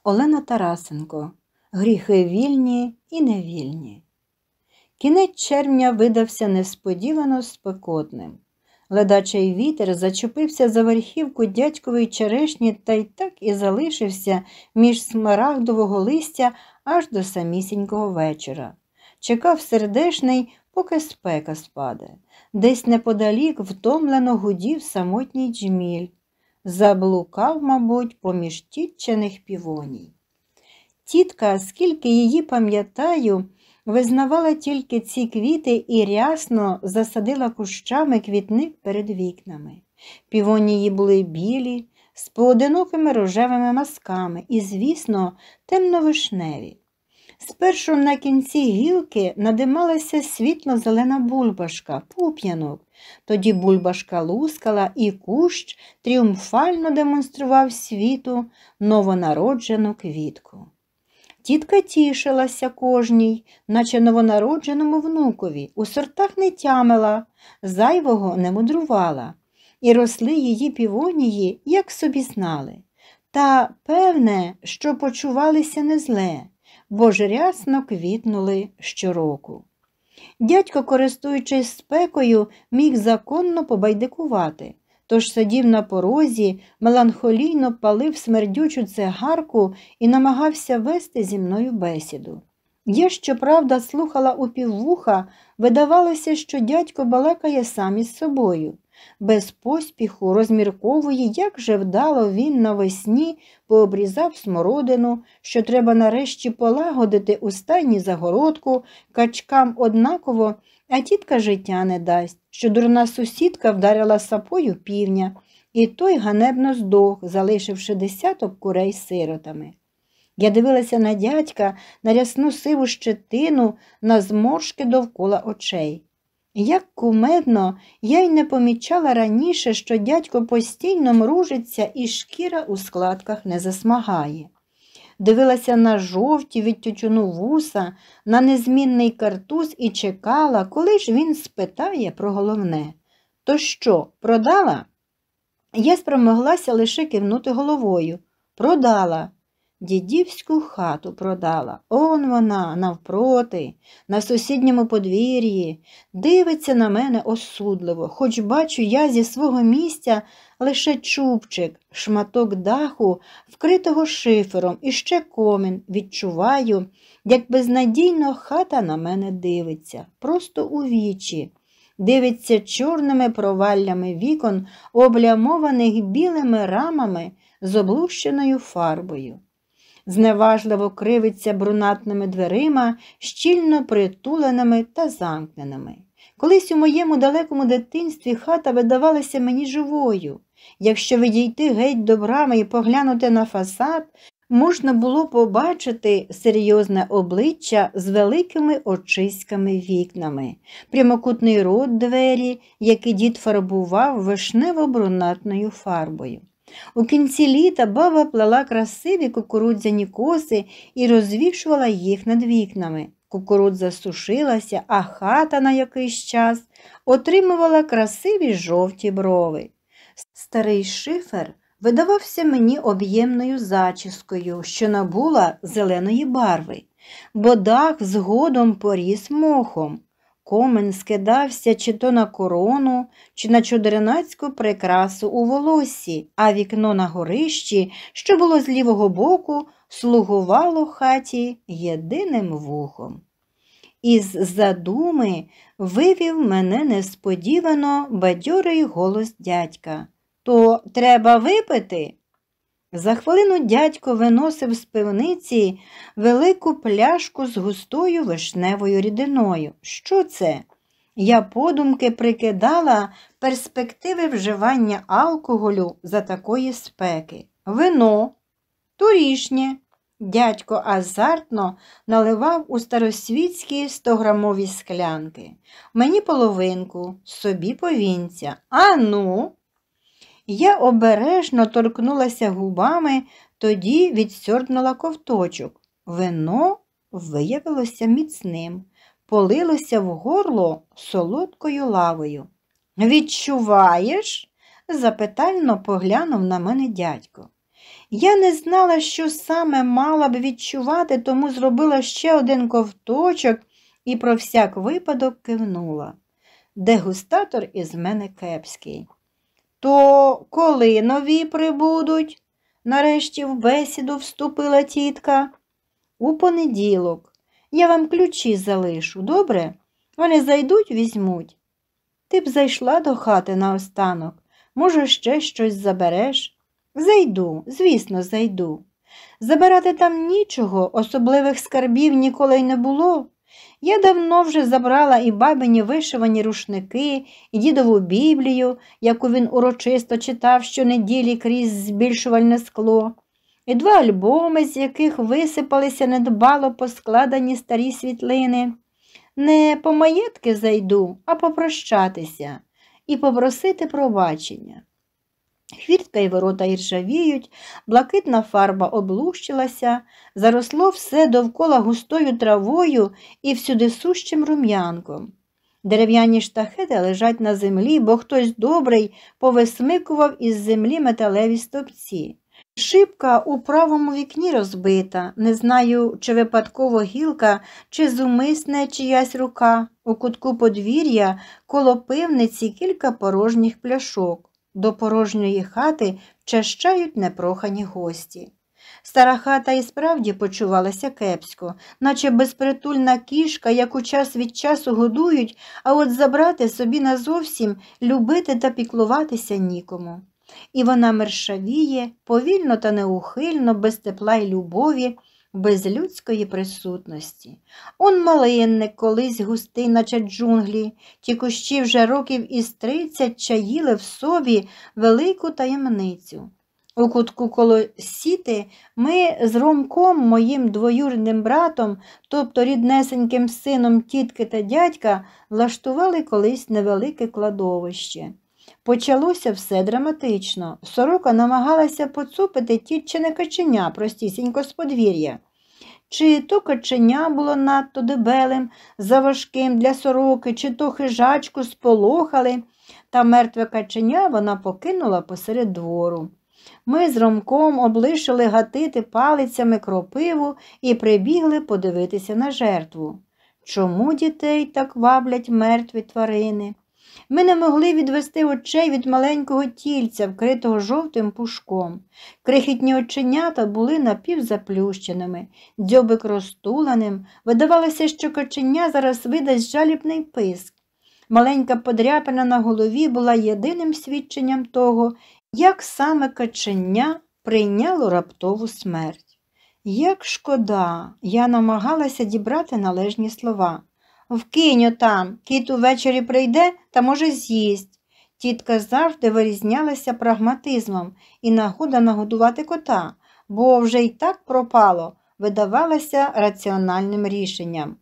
Олена Тарасенко. Гріхи вільні і невільні. Кінець червня видався несподівано спекотним. Ледачий вітер зачепився за верхівку дядькової черешні та й так і залишився між смарагдового листя аж до самісінького вечора. Чекав сердешний, поки спека спаде. Десь неподалік втомлено гудів самотній джміль. Заблукав, мабуть, поміж тітчаних півоній. Тітка, скільки її пам'ятаю, визнавала тільки ці квіти і рясно засадила кущами квітник перед вікнами. Півонії були білі, з поодинокими рожевими мазками і, звісно, темно-вишневі. Спершу на кінці гілки надималася світло-зелена бульбашка, пуп'янок. Тоді бульбашка лускала, і кущ тріумфально демонстрував світу новонароджену квітку. Тітка тішилася кожній, наче новонародженому внукові, у сортах не тямила, зайвого не мудрувала. І росли її півонії, як собі знали. Та певне, що почувалися не зле, бо ж рясно квітнули щороку. Дядько, користуючись спекою, міг законно побайдикувати, тож сидів на порозі, меланхолійно палив смердючу цигарку і намагався вести зі мною бесіду. Я, щоправда, слухала упіввуха, видавалося, що дядько балакає сам із собою. Без поспіху розмірковує, як же вдало він навесні пообрізав смородину, що треба нарешті полагодити у стайні загородку, качкам однаково, а тітка життя не дасть, що дурна сусідка вдарила сапою півня, і той ганебно здох, залишивши десяток курей сиротами. Я дивилася на дядька, на рясну сиву щетину, на зморшки довкола очей. Як кумедно, я й не помічала раніше, що дядько постійно мружиться і шкіра у складках не засмагає. Дивилася на жовті від тютюну вуса, на незмінний картуз і чекала, коли ж він спитає про головне. «То що, продала?» Я спромоглася лише кивнути головою. «Продала». Дідівську хату продала. Он вона, навпроти, на сусідньому подвір'ї. Дивиться на мене осудливо, хоч бачу я зі свого місця лише чубчик, шматок даху, вкритого шифером, і ще комін. Відчуваю, як безнадійно хата на мене дивиться, просто у вічі. Дивиться чорними проваллями вікон, облямованих білими рамами з облущеною фарбою. Зневажливо кривиться брунатними дверима, щільно притуленими та замкненими. Колись у моєму далекому дитинстві хата видавалася мені живою. Якщо відійти геть до брами і поглянути на фасад, можна було побачити серйозне обличчя з великими очиськами вікнами, прямокутний рот двері, який дід фарбував вишнево-брунатною фарбою. У кінці літа баба плела красиві кукурудзяні коси і розвішувала їх над вікнами. Кукурудза сушилася, а хата на якийсь час отримувала красиві жовті брови. Старий шифер видавався мені об'ємною зачіскою, що набула зеленої барви, бо дах згодом поріс мохом. Комин скидався чи то на корону, чи на чудернацьку прикрасу у волоссі, а вікно на горищі, що було з лівого боку, слугувало хаті єдиним вухом. Із задуми вивів мене несподівано бадьорий голос дядька. «То треба випити?» За хвилину дядько виносив з пивниці велику пляшку з густою вишневою рідиною. Що це? Я подумки прикидала перспективи вживання алкоголю за такої спеки. Вино, торішнє. Дядько азартно наливав у старосвітські 100-грамові склянки. Мені половинку, собі повінця. А ну! Я обережно торкнулася губами, тоді відсьорбнула ковточок. Вино виявилося міцним, полилося в горло солодкою лавою. «Відчуваєш?» – запитально поглянув на мене дядько. Я не знала, що саме мала б відчувати, тому зробила ще один ковточок і про всяк випадок кивнула. Дегустатор із мене кепський. То коли нові прибудуть? Нарешті в бесіду вступила тітка. У понеділок. Я вам ключі залишу, добре? Вони зайдуть, візьмуть. Ти б зайшла до хати наостанок. Може, ще щось забереш? Зайду, звісно, зайду. Забирати там нічого, особливих скарбів ніколи й не було. Я давно вже забрала і бабині вишивані рушники, і дідову Біблію, яку він урочисто читав щонеділі крізь збільшувальне скло, і 2 альбоми, з яких висипалися недбало поскладені старі світлини. Не по маєтки зайду, а попрощатися і попросити пробачення. Хвіртка й ворота іржавіють, блакитна фарба облущилася, заросло все довкола густою травою і всюдисущим рум'янком. Дерев'яні штахети лежать на землі, бо хтось добрий повисмикував із землі металеві стовпці. Шибка у правому вікні розбита, не знаю, чи випадково гілка, чи зумисне чиясь рука. У кутку подвір'я коло пивниці кілька порожніх пляшок. До порожньої хати вчащають непрохані гості. Стара хата і справді почувалася кепсько, наче безпритульна кішка, яку час від часу годують, а от забрати собі назовсім, любити та піклуватися нікому. І вона мершавіє, повільно та неухильно, без тепла й любові, без людської присутності. Он малинник, колись густий, наче джунглі, ті кущі вже років із 30 чаїли в собі велику таємницю. У кутку коло сіти ми з Ромком, моїм двоюрідним братом, тобто ріднесеньким сином тітки та дядька, влаштували колись невелике кладовище. Почалося все драматично. Сорока намагалася поцупити тітчине каченя простісінько з подвір'я. Чи то каченя було надто дебелим, заважким для сороки, чи то хижачку сполохали, та мертве каченя вона покинула посеред двору. Ми з Ромком облишили гатити палицями кропиву і прибігли подивитися на жертву. Чому дітей так ваблять мертві тварини? Ми не могли відвести очей від маленького тільця, вкритого жовтим пушком. Крихітні оченята були напівзаплющеними, дзьобик розтуленим. Видавалося, що каченя зараз видасть жалібний писк. Маленька подряпина на голові була єдиним свідченням того, як саме каченя прийняло раптову смерть. Як шкода, я намагалася дібрати належні слова. «Вкинь отам, кіт увечері прийде та, може, з'їсть». Тітка завжди вирізнялася прагматизмом і нагода нагодувати кота, бо вже й так пропало, видавалося раціональним рішенням.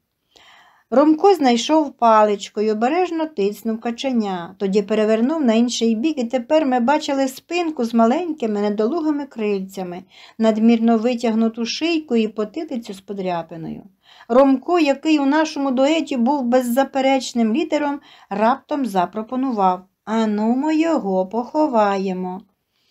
Ромко знайшов паличку й обережно тицнув каченя, тоді перевернув на інший бік, і тепер ми бачили спинку з маленькими недолугими крильцями, надмірно витягнуту шийку і потилицю з подряпиною. Ромко, який у нашому дуеті був беззаперечним лідером, раптом запропонував: «Анумо його поховаємо».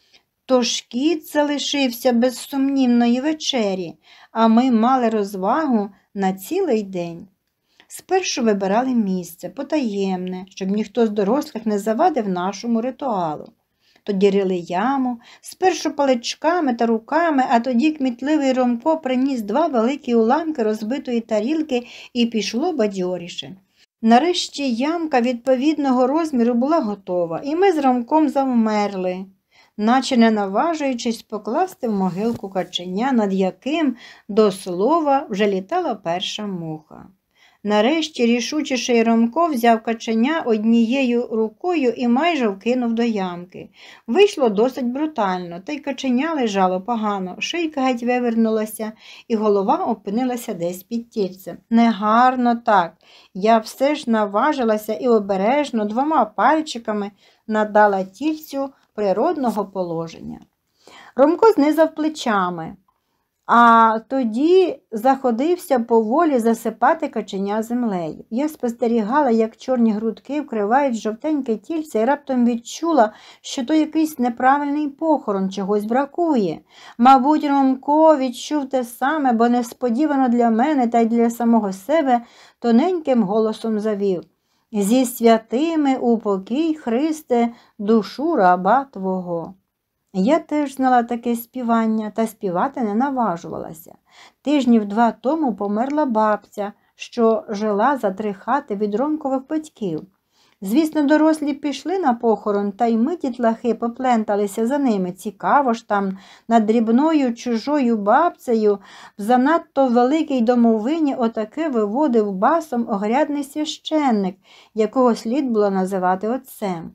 Тож кіт залишився без сумнівної вечері, а ми мали розвагу на цілий день. Спершу вибирали місце, потаємне, щоб ніхто з дорослих не завадив нашому ритуалу. Тоді рили яму, спершу паличками та руками, а тоді кмітливий Ромко приніс 2 великі уламки розбитої тарілки і пішло бадьоріше. Нарешті ямка відповідного розміру була готова, і ми з Ромком завмерли, наче не наважуючись покласти в могилку каченя, над яким, до слова, вже літала перша муха. Нарешті рішучіший Ромко взяв каченя однією рукою і майже вкинув до ямки. Вийшло досить брутально, та й каченя лежало погано, шийка геть вивернулася, і голова опинилася десь під тільцем. Негарно так. Я все ж наважилася і обережно 2 пальчиками надала тільцю природного положення. Ромко знизав плечами. а тоді заходився поволі засипати каченя землею. Я спостерігала, як чорні грудки вкривають жовтеньке тільце, і раптом відчула, що то якийсь неправильний похорон, чогось бракує. Мабуть, Ромко відчув те саме, бо несподівано для мене та й для самого себе тоненьким голосом завів: «Зі святими упокій, Христе, душу раба Твого». Я теж знала таке співання, та співати не наважувалася. Тижнів 2 тому померла бабця, що жила за 3 хати від Ромкових батьків. Звісно, дорослі пішли на похорон, та й ми, дітлахи, попленталися за ними. Цікаво ж там над дрібною чужою бабцею в занадто великій домовині отаке виводив басом огрядний священник, якого слід було називати отцем.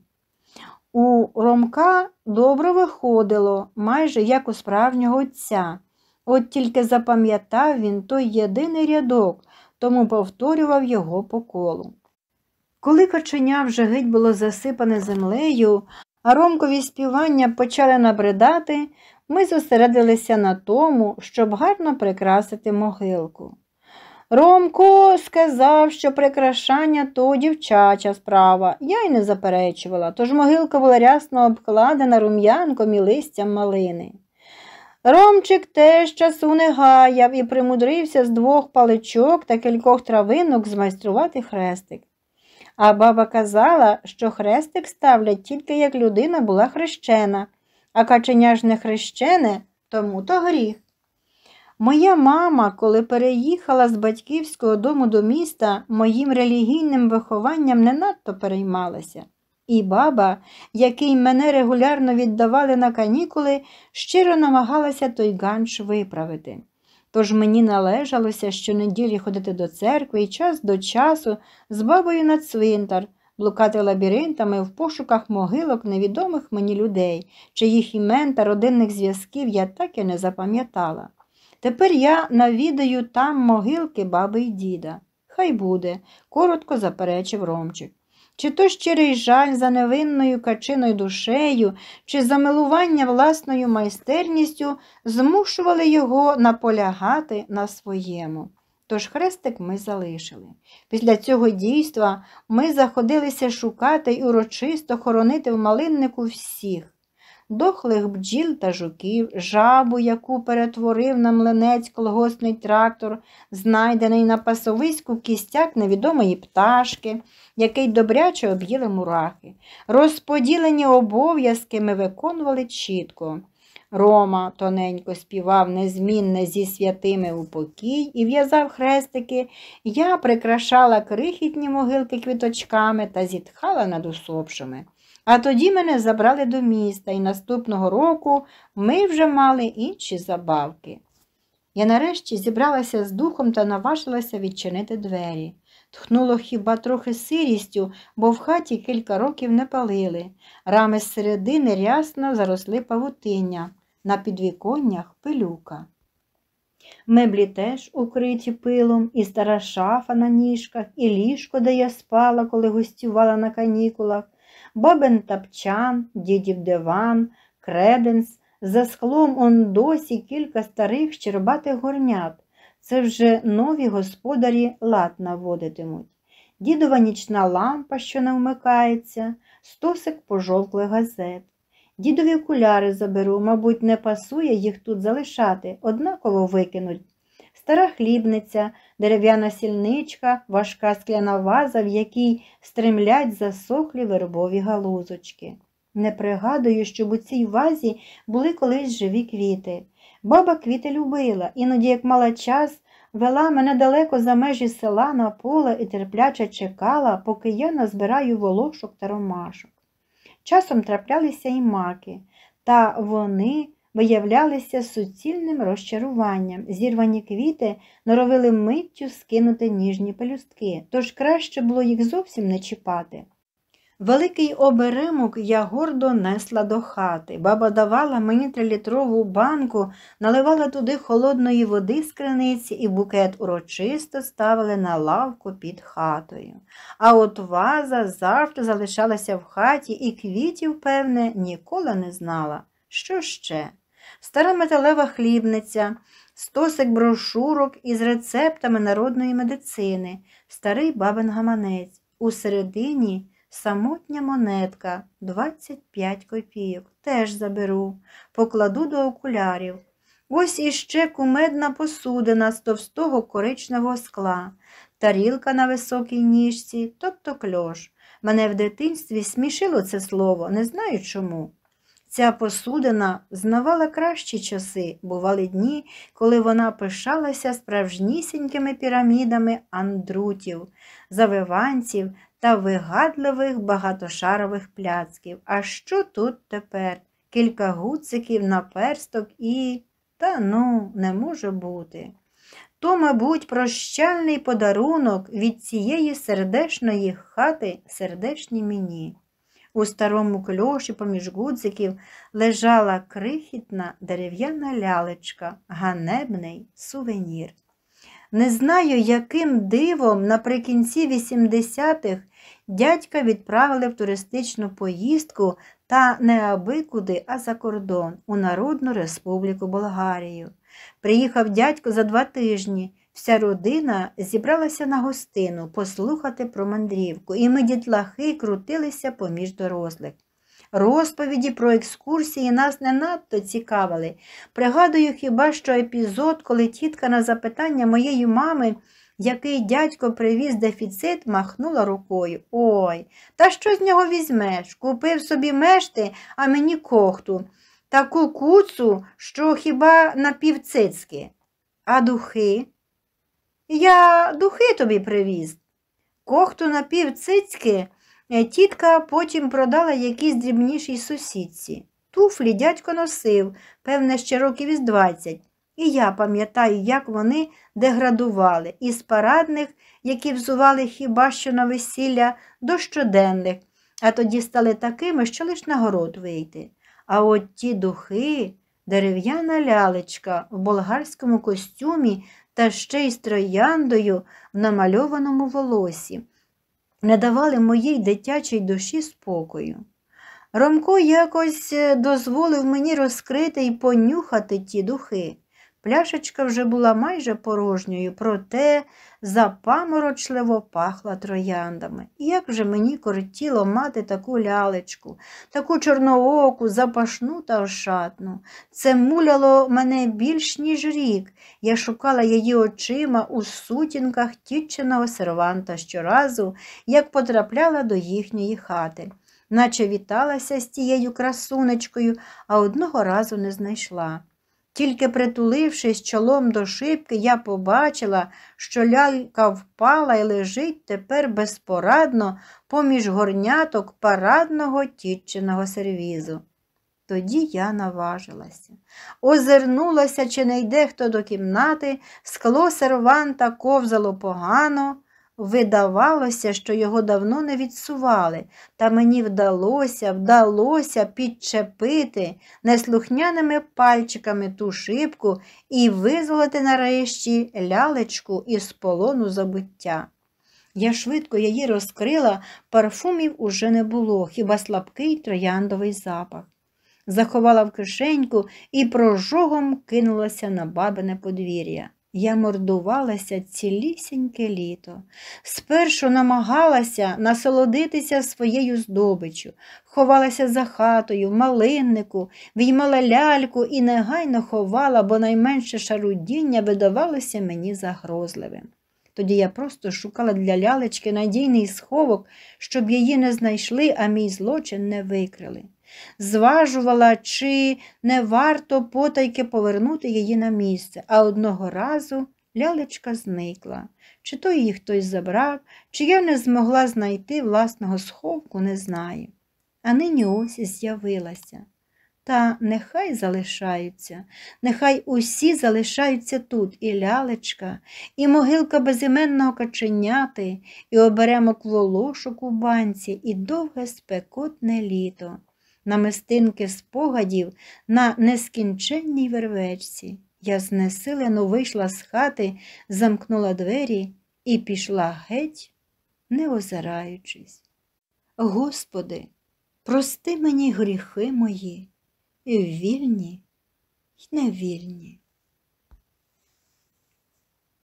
У Ромка добре виходило, майже як у справжнього отця. От тільки запам'ятав він той єдиний рядок, тому повторював його по колу. Коли каченя вже геть було засипане землею, а Ромкові співання почали набридати, ми зосередилися на тому, щоб гарно прикрасити могилку. Ромко сказав, що прикрашання – то дівчача справа. Я й не заперечувала, тож могилка була рясно обкладена рум'янком і листям малини. Ромчик теж часу не гаяв і примудрився з 2 паличок та кількох травинок змайструвати хрестик. А баба казала, що хрестик ставлять тільки як людина була хрещена, а каченя ж не хрещене, тому то гріх. Моя мама, коли переїхала з батьківського дому до міста, моїм релігійним вихованням не надто переймалася. І баба, який мене регулярно віддавали на канікули, щиро намагалася той ганч виправити. Тож мені належалося щонеділі ходити до церкви і час до часу з бабою на цвинтар, блукати лабіринтами в пошуках могилок невідомих мені людей, чиїх імен та родинних зв'язків я так і не запам'ятала. Тепер я навідаю там могилки баби й діда. Хай буде, коротко заперечив Ромчик. Чи то щирий жаль за невинною качиною душею, чи замилування власною майстерністю змушували його наполягати на своєму. Тож хрестик ми залишили. Після цього дійства ми заходилися шукати й урочисто хоронити в малиннику всіх. Дохлих бджіл та жуків, жабу, яку перетворив на млинець колгоспний трактор, знайдений на пасовиську кістяк невідомої пташки, який добряче об'їли мурахи. Розподілені обов'язки ми виконували чітко. Рома тоненько співав незмінне зі святими упокій і в'язав хрестики, я прикрашала крихітні могилки квіточками та зітхала над усопшими. А тоді мене забрали до міста, і наступного року ми вже мали інші забавки. Я нарешті зібралася з духом та наважилася відчинити двері. Тхнуло хіба трохи сирістю, бо в хаті кілька років не палили. Рами з середини рясно заросли павутиння, на підвіконнях пилюка. Меблі теж укриті пилом, і стара шафа на ніжках, і ліжко, де я спала, коли гостювала на канікулах, бабин тапчан, дідів диван, креденс, за склом он досі кілька старих щербатих горнят. Це вже нові господарі лад наводитимуть. Дідова нічна лампа, що не вмикається, стосик пожовклих газет. Дідові окуляри заберу, мабуть, не пасує їх тут залишати, однаково викинуть. Стара хлібниця, дерев'яна сільничка, важка скляна ваза, в якій стримлять засохлі вербові галузочки. Не пригадую, щоб у цій вазі були колись живі квіти. Баба квіти любила, іноді, як мала час, вела мене далеко за межі села на поле і терпляче чекала, поки я назбираю волошок та ромашок. Часом траплялися і маки, та вони виявлялися суцільним розчаруванням. Зірвані квіти норовили миттю скинути ніжні пелюстки, тож краще було їх зовсім не чіпати. Великий оберемок я гордо несла до хати. Баба давала мені 3-літрову банку, наливала туди холодної води з криниці і букет урочисто ставили на лавку під хатою. А от ваза завжди залишалася в хаті і квітів, певне, ніколи не знала. Що ще? стара металева хлібниця, стосик брошурок із рецептами народної медицини, старий бабин гаманець. Усередині самотня монетка, 25 копійок. Теж заберу, покладу до окулярів. Ось іще кумедна посудина з товстого коричневого скла, тарілка на високій ніжці, тобто кльош. Мене в дитинстві смішило це слово, не знаю чому. Ця посудина знавала кращі часи, бували дні, коли вона пишалася справжнісінькими пірамідами андрутів, завиванців та вигадливих багатошарових пляцків. А що тут тепер? Кілька гудзиків, наперсток і… Та ну, не може бути. То, мабуть, прощальний подарунок від цієї сердешної хати сердешній мені. У старому кльоші поміж гудзиків лежала крихітна дерев'яна лялечка, ганебний сувенір. Не знаю, яким дивом наприкінці 80-х дядька відправили в туристичну поїздку та не аби куди, а за кордон, у Народну Республіку Болгарію. Приїхав дядько за 2 тижні. Вся родина зібралася на гостину послухати про мандрівку, і ми, дітлахи, крутилися поміж дорослих. Розповіді про екскурсії нас не надто цікавили. Пригадую хіба що епізод, коли тітка на запитання моєї мами, який дядько привіз дефіцит, махнула рукою. Ой, та що з нього візьмеш? Купив собі мешти, а мені кохту. Таку куцу, що хіба на півцицьки. А духи? Я духи тобі привіз. Кохту на півцицьки тітка потім продала якійсь дрібнішій сусідці. Туфлі дядько носив, певне, ще років із 20. І я пам'ятаю, як вони деградували. Із парадних, які взували хіба що на весілля, до щоденних, а тоді стали такими, що лиш на город вийти. А от ті духи, дерев'яна лялечка в болгарському костюмі та ще й з трояндою в намальованому волосі, не давали моїй дитячій душі спокою. Ромко якось дозволив мені розкрити і понюхати ті духи. Пляшечка вже була майже порожньою, проте запаморочливо пахла трояндами. І як же мені кортіло мати таку лялечку, таку чорнооку, запашну та ошатну. Це муляло мене більш ніж рік. Я шукала її очима у сутінках тітчиного серванта щоразу, як потрапляла до їхньої хати. Наче віталася з тією красунечкою, а одного разу не знайшла. Тільки притулившись чолом до шибки, я побачила, що лялька впала і лежить тепер безпорадно поміж горняток парадного тітчиного сервізу. Тоді я наважилася. Озирнулася, чи не йде хто до кімнати, скло серванта ковзало погано. Видавалося, що його давно не відсували, та мені вдалося підчепити неслухняними пальчиками ту шибку і визволити нарешті лялечку із полону забуття. Я швидко її розкрила, парфумів уже не було, хіба слабкий трояндовий запах. Заховала в кишеньку і прожогом кинулася на бабине подвір'я. Я мордувалася цілісіньке літо. Спершу намагалася насолодитися своєю здобиччю, ховалася за хатою, в малиннику, виймала ляльку і негайно ховала, бо найменше шарудіння видавалося мені загрозливим. Тоді я просто шукала для лялечки надійний сховок, щоб її не знайшли, а мій злочин не викрили. Зважувала, чи не варто потайки повернути її на місце, а одного разу лялечка зникла. Чи то її хтось забрав, чи я не змогла знайти власного сховку, не знаю. А нині ось з'явилася. Та нехай залишаються, нехай усі залишаються тут, і лялечка, і могилка безіменного каченяти, і оберемок волошок у банці, і довге спекотне літо. Намистинки спогадів на нескінченній вервечці. Я знесилено вийшла з хати, замкнула двері і пішла геть, не озираючись. Господи, прости мені гріхи мої, і вільні й невільні.